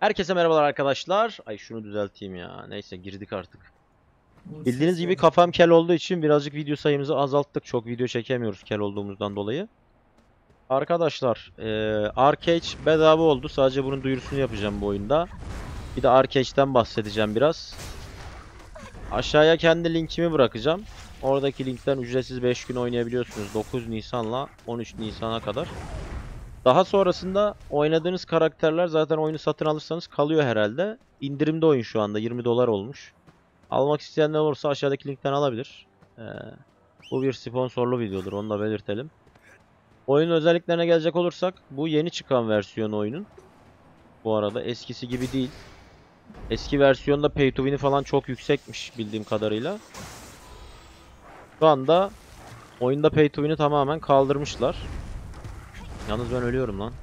Herkese merhabalar arkadaşlar. Ay şunu düzelteyim ya. Neyse girdik artık. Bu Bildiğiniz ses gibi var. kafam kel olduğu için birazcık video sayımızı azalttık. Çok video çekemiyoruz kel olduğumuzdan dolayı. Arkadaşlar Arcade bedava oldu. Sadece bunun duyurusunu yapacağım bu oyunda. Bir de Arcade'den bahsedeceğim biraz. Aşağıya kendi linkimi bırakacağım. Oradaki linkten ücretsiz 5 gün oynayabiliyorsunuz. 9 Nisan'la 13 Nisan'a kadar. Daha sonrasında oynadığınız karakterler zaten oyunu satın alırsanız kalıyor herhalde. İndirimde oyun şu anda 20 dolar olmuş. Almak isteyenler olursa aşağıdaki linkten alabilir. Bu bir sponsorlu videodur, onu da belirtelim. Oyunun özelliklerine gelecek olursak bu yeni çıkan versiyonu oyunun. Bu arada eskisi gibi değil. Eski versiyonda pay to win'i falan çok yüksekmiş bildiğim kadarıyla. Şu anda oyunda pay to win'i tamamen kaldırmışlar. Yalnız ben ölüyorum lan.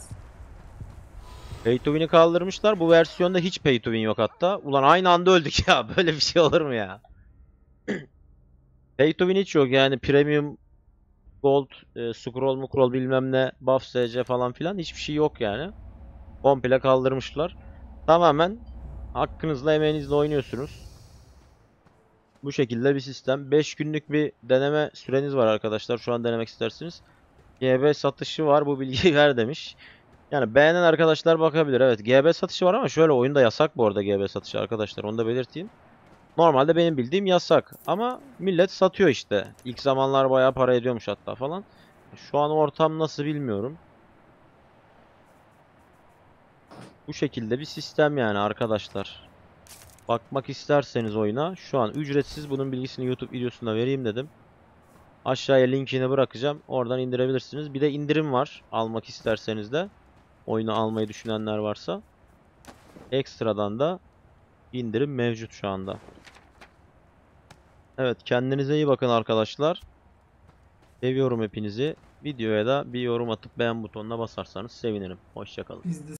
Pay to win'i kaldırmışlar. Bu versiyonda hiç pay to win yok hatta. Ulan aynı anda öldük ya. Böyle bir şey olur mu ya? Pay to win hiç yok yani premium gold, scroll mukrol bilmem ne, buff SC falan filan hiçbir şey yok yani. Komple kaldırmışlar. Tamamen hakkınızla emeğinizle oynuyorsunuz. Bu şekilde bir sistem. 5 günlük bir deneme süreniz var arkadaşlar. Şu an denemek istersiniz. GB satışı var bu bilgiyi ver demiş. Yani beğenen arkadaşlar bakabilir. Evet GB satışı var ama şöyle oyunda yasak bu arada GB satışı arkadaşlar. Onu da belirteyim. Normalde benim bildiğim yasak. Ama millet satıyor işte. İlk zamanlar bayağı para ediyormuş hatta falan. Şu an ortam nasıl bilmiyorum. Bu şekilde bir sistem yani arkadaşlar. Bakmak isterseniz oyuna şu an ücretsiz. Bunun bilgisini YouTube videosunda vereyim dedim. Aşağıya linkini bırakacağım. Oradan indirebilirsiniz. Bir de indirim var. Almak isterseniz de. Oyunu almayı düşünenler varsa. Ekstradan da indirim mevcut şu anda. Evet kendinize iyi bakın arkadaşlar. Seviyorum hepinizi. Videoya da bir yorum atıp beğen butonuna basarsanız sevinirim. Hoşça kalın. Bizde